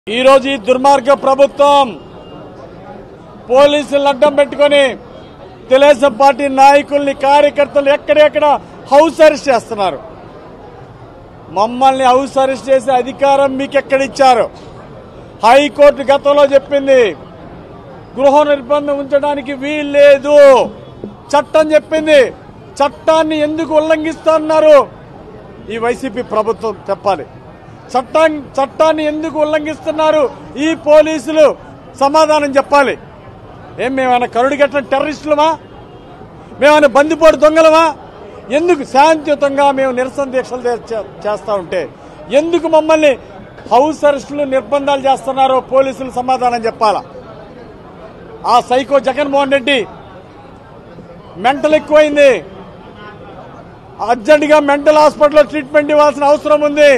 ఈ రోజు ఈ దుర్మార్గ ప్రభుత్వం పోలీసులు అడ్డం పెట్టుకొని తెలుగుదేశం పార్టీ నాయకుల్ని కార్యకర్తలు ఎక్కడెక్కడ హౌస్ అరెస్ట్ చేస్తున్నారు. మమ్మల్ని హౌస్ అరెస్ట్ చేసే అధికారం మీకు ఎక్కడిచ్చారు? హైకోర్టు గతంలో చెప్పింది గృహ నిర్బంధం ఉంచడానికి వీల్లేదు. చట్టం చెప్పింది. చట్టాన్ని ఎందుకు ఉల్లంఘిస్తున్నారు ఈ వైసీపీ ప్రభుత్వం చెప్పాలి. చట్టాన్ని ఎందుకు ఉల్లంఘిస్తున్నారు ఈ పోలీసులు సమాధానం చెప్పాలి. మేమేమైనా కరుడుగట్టిన టెర్రరిస్టులమా? మేమైనా బందిపోటు దొంగలమా? ఎందుకు శాంతియుతంగా మేము నిరసన దీక్షలు చేస్తా ఉంటే ఎందుకు మమ్మల్ని హౌస్ అరెస్టులు నిర్బంధాలు చేస్తున్నారో పోలీసులు సమాధానం చెప్పాలా. ఆ సైకో జగన్మోహన్ రెడ్డి మెంటల్ ఎక్కువైంది. అర్జెంటుగా మెంటల్ హాస్పిటల్లో ట్రీట్మెంట్ ఇవ్వాల్సిన అవసరం ఉంది.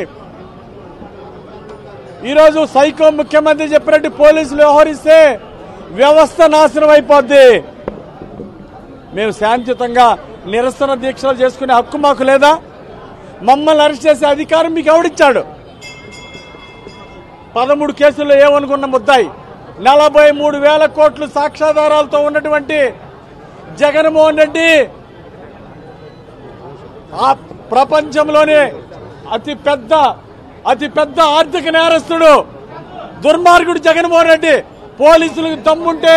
ఈరోజు సైకో ముఖ్యమంత్రి చెప్పినట్టు పోలీసులు వ్యవహరిస్తే వ్యవస్థ నాశనం అయిపోద్ది. మేము శాంతియుతంగా నిరసన దీక్షలు చేసుకునే హక్కు మాకు లేదా? మమ్మల్ని అరెస్ట్ చేసే అధికారం మీకు ఎవడిచ్చాడు? 13 కేసుల్లో ఏమనుకున్న ముద్దాయి 43,000 కోట్లు సాక్ష్యాధారాలతో ఉన్నటువంటి జగన్మోహన్ రెడ్డి ఆ ప్రపంచంలోనే అతిపెద్ద ఆర్థిక నేరస్తుడు దుర్మార్గుడు జగన్మోహన్ రెడ్డి. పోలీసులకు దమ్ముంటే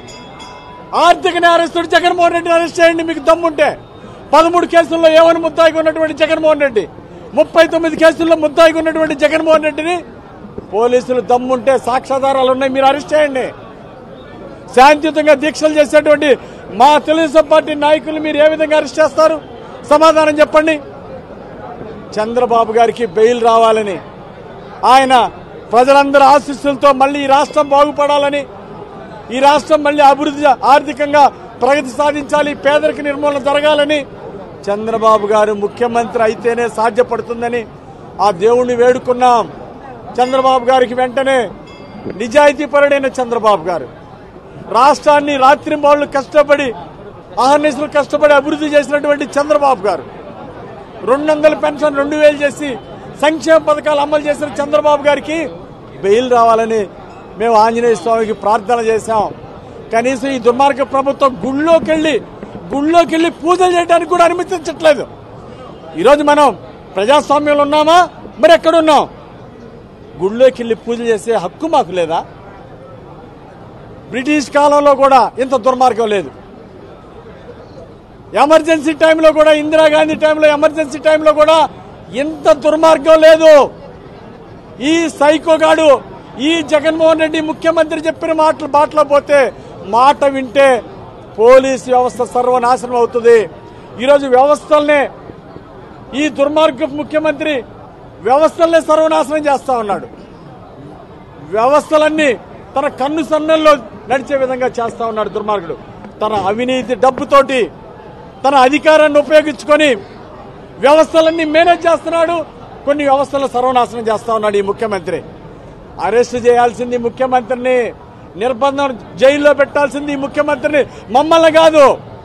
ఆర్థిక నేరస్తుడు జగన్మోహన్ రెడ్డిని అరెస్ట్ చేయండి మీకు దమ్ముంటే. 13 కేసుల్లో ఏమని ముద్దాయిగా ఉన్నటువంటి జగన్మోహన్ రెడ్డి, 39 కేసుల్లో ముద్దాయిగా ఉన్నటువంటి జగన్మోహన్ రెడ్డిని పోలీసులు దమ్ముంటే సాక్ష్యాధారాలు ఉన్నాయి, మీరు అరెస్ట్ చేయండి. శాంతియుతంగా దీక్షలు చేసేటువంటి మా తెలుగుదేశం పార్టీ నాయకులు మీరు ఏ విధంగా అరెస్ట్ చేస్తారు? సమాధానం చెప్పండి. చంద్రబాబు గారికి బెయిల్ రావాలని, ఆయన ప్రజలందరి ఆశీస్సులతో మళ్లీ ఈ రాష్ట్రం బాగుపడాలని, ఈ రాష్ట్రం మళ్లీ అభివృద్ధి ఆర్థికంగా ప్రగతి సాధించాలి, పేదరిక నిర్మూలన జరగాలని చంద్రబాబు గారు ముఖ్యమంత్రి అయితేనే సాధ్యపడుతుందని ఆ దేవుణ్ణి వేడుకున్నాం. చంద్రబాబు గారికి వెంటనే నిజాయితీపరుడైన చంద్రబాబు గారు రాష్ట్రాన్ని రాత్రింబవళ్లు కష్టపడి అహర్నిశలు కష్టపడి అభివృద్ధి చేసినటువంటి చంద్రబాబు గారు 200 పెన్షన్ 2,000 చేసి సంక్షేమ పథకాలు అమలు చేసిన చంద్రబాబు గారికి బెయిల్ రావాలని మేము ఆంజనేయ స్వామికి ప్రార్థన చేశాం. కనీసం ఈ దుర్మార్గ ప్రభుత్వం గుళ్ళోకి వెళ్లి పూజలు చేయడానికి కూడా అనుమతించట్లేదు. ఈరోజు మనం ప్రజాస్వామ్యంలో ఉన్నామా? మరి ఎక్కడున్నాం? గుళ్ళోకి వెళ్లి పూజ చేసే హక్కు మాకు లేదా? బ్రిటిష్ కాలంలో కూడా ఇంత దుర్మార్గం లేదు. ఎమర్జెన్సీ టైంలో కూడా, ఇందిరాగాంధీ టైంలో ఎమర్జెన్సీ టైంలో కూడా ఇంత దుర్మార్గం లేదు. ఈ సైకోగాడు ఈ జగన్మోహన్ రెడ్డి ముఖ్యమంత్రి చెప్పిన బాటలో పోతే మాట వింటే పోలీసు వ్యవస్థ సర్వనాశనం అవుతుంది. ఈరోజు వ్యవస్థలనే ఈ దుర్మార్గ ముఖ్యమంత్రి వ్యవస్థలనే సర్వనాశనం చేస్తా ఉన్నాడు. వ్యవస్థలన్నీ తన కన్ను సన్నల్లో నడిచే విధంగా చేస్తా ఉన్నాడు దుర్మార్గుడు. తన అవినీతి డబ్బుతోటి తన అధికారాన్ని ఉపయోగించుకొని వ్యవస్థలన్నీ మేనేజ్ చేస్తున్నాడు. కొన్ని వ్యవస్థలను సర్వనాశనం చేస్తా ఉన్నాడు ఈ ముఖ్యమంత్రి. అరెస్ట్ చేయాల్సింది ముఖ్యమంత్రిని, నిర్బంధం జైల్లో పెట్టాల్సింది ఈ ముఖ్యమంత్రిని, మమ్మల్ని కాదు.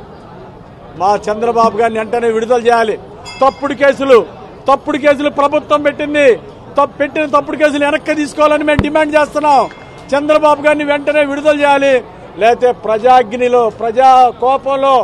మా చంద్రబాబు గారిని వెంటనే విడుదల చేయాలి. తప్పుడు కేసులు ప్రభుత్వం పెట్టిన తప్పుడు కేసులు వెనక్కి తీసుకోవాలని మేము డిమాండ్ చేస్తున్నాం. చంద్రబాబు గారిని వెంటనే విడుదల చేయాలి. లేకపోతే ప్రజాగ్నిలో, ప్రజా కోపంలో,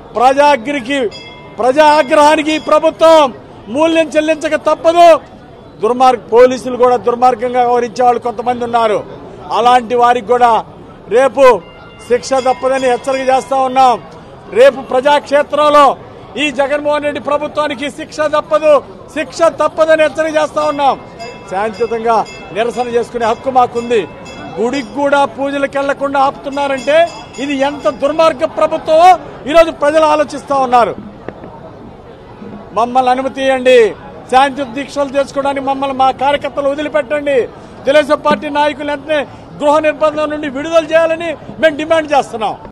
ప్రజా ఆగ్రహానికి ప్రభుత్వం మూల్యం చెల్లించక తప్పదు. పోలీసులు కూడా దుర్మార్గంగా వ్యవహరించే వాళ్ళు కొంతమంది ఉన్నారు. అలాంటి వారికి కూడా రేపు శిక్ష తప్పదని హెచ్చరిక చేస్తా ఉన్నాం. రేపు ప్రజాక్షేత్రంలో ఈ జగన్మోహన్ రెడ్డి ప్రభుత్వానికి శిక్ష తప్పదని హెచ్చరిక చేస్తా ఉన్నాం. శాంతియుతంగా నిరసన చేసుకునే హక్కు మాకుంది. గుడికి కూడా పూజలకు వెళ్లకుండా ఆపుతున్నారంటే ఇది ఎంత దుర్మార్గ ప్రభుత్వమో ఈరోజు ప్రజలు ఆలోచిస్తా ఉన్నారు. మమ్మల్ని అనుమతి ఇవ్వండి, శాంతి దీక్షలు చేసుకోవడానికి మమ్మల్ని మా కార్యకర్తలు వదిలిపెట్టండి. తెలుగుదేశం పార్టీ నాయకులు వెంటనే గృహ నిర్బంధం నుండి విడుదల చేయాలని మేము డిమాండ్ చేస్తున్నాం.